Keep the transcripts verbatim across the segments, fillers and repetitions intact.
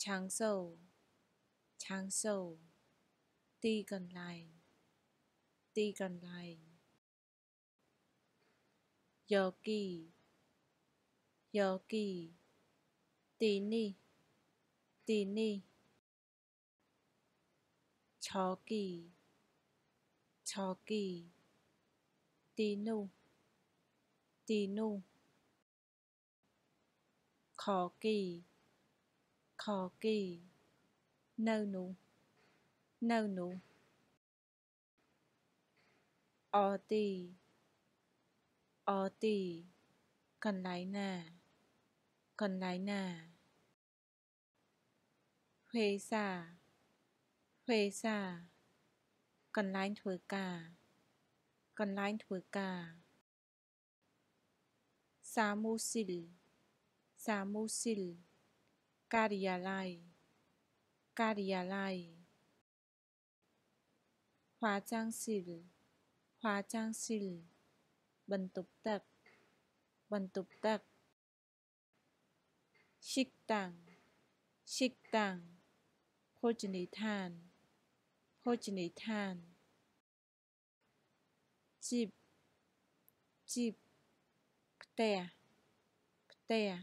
ช้างโซ่ช้างโซ่ตีกันไลตีกันไลโยกีโยกีตีนี่ตีนี่ชอกีชอกีตีนูตีนูขอกีขอกีเนนูเนนูออตีออตีกันไลหน้ากันไลหน้าเฮซาเฮซากันไลน์ធ្វើការกันไลน์ធ្វើការសាមូស៊ីលសាមូស៊ីលការិយាល័យការិយាល័យហွាចាងស៊ីលហွាចាងស៊ីលបន្ទប់ទឹកបន្ទប់ទឹកឈិកតាំងឈិកតាំងភោជនីយដ្ឋានភោជនីយដ្ឋានជីបជីបផ្ទះផ្ទះ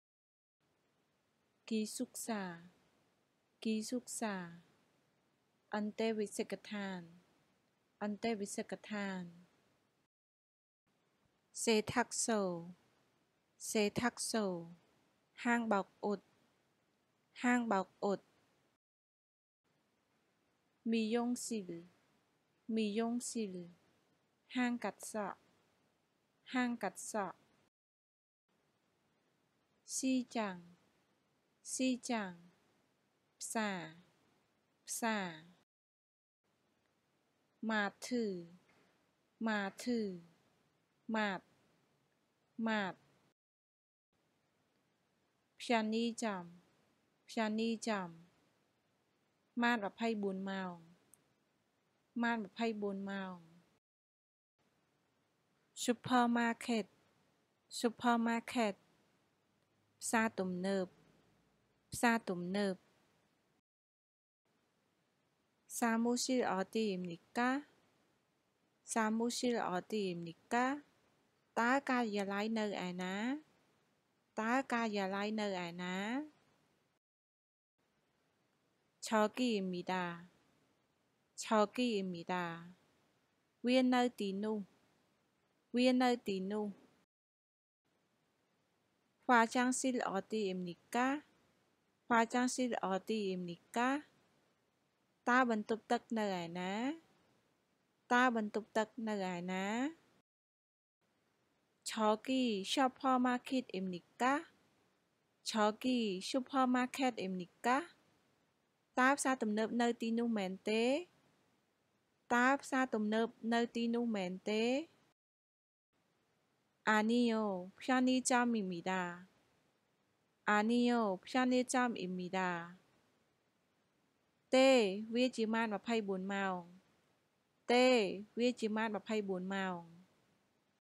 គីសុកសាគីសុកសាអន្តេវិសិកដ្ឋានអន្តេវិសិកដ្ឋានសេថាក់សូសេថាក់សូហាងបោកអ៊ុតហាងបោកអ៊ុតមីយ៉ុងស៊ីលមីយ៉ុងស៊ីលហាងកាត់សក់ហាងកាត់សក់ស៊ីចាំងស៊ីចាំងផ្សារផ្សារម៉ាធឺម៉ាធឺម៉ាតម៉ាតផ្សានីចំផ្សានីចំម៉ាតម្ភៃបួនម៉ោងម៉ាតម្ភៃបួនម៉ោង Supermarket Supermarket ផ្សារទំនើបផ្សារទំនើបសាមូស៊ីលអទីមនីកាសាមូស៊ីលអទីមនីកាតើការិយាល័យនៅឯណាតើការិយាល័យនៅឯណាឆោគីអ៊ីមីដាឆោគីអ៊ីមីដាវានៅទីនោះវានៅទីនោះហွာចាងស៊ីលអទីអ៊ីមនីកាហွာចាងស៊ីលអទីអ៊ីមនីកាតើបន្ទប់ទឹកនៅឯណាតើបន្ទប់ទឹកនៅឯណាឆោគី Supermarket អ៊ីមនីកាឆោគី Supermarket អ៊ីមនីកាតើផ្សារទំនើបនៅទីនោះមែនទេតើផ្សារទំនើបនៅទីនោះមែនទេអានីយ៉ូផ្សានីចំមីមីដាអានីយ៉ូផ្សានីចំអ៊ីមីដាទេវាជាម៉ាតម្ភៃបួនម៉ោងទេវាជាម៉ាតម្ភៃបួនម៉ោង